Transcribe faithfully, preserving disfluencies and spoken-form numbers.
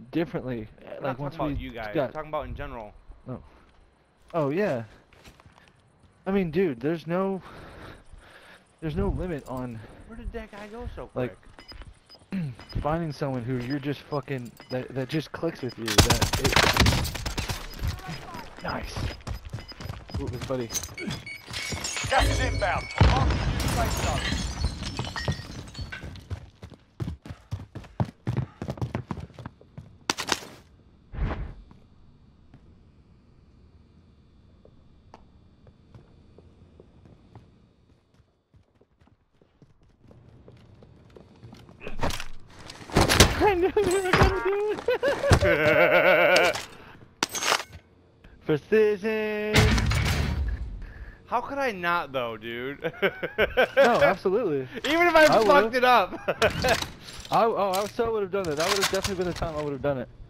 differently. I'm like not once talking about we you guys. got... I'm talking about in general. Oh. Oh yeah. I mean, dude, there's no, there's no limit on. Where did that guy go so like, quick? finding someone who you're just fucking that that just clicks with you. That it, nice. What was buddy? Gas is inbound. Mark the new safe zone. I knew you were gonna do it. Precision. How could I not though, dude? No, absolutely. Even if I, I fucked would've. it up. I, oh, I so would have done it. That would have definitely been the time I would have done it.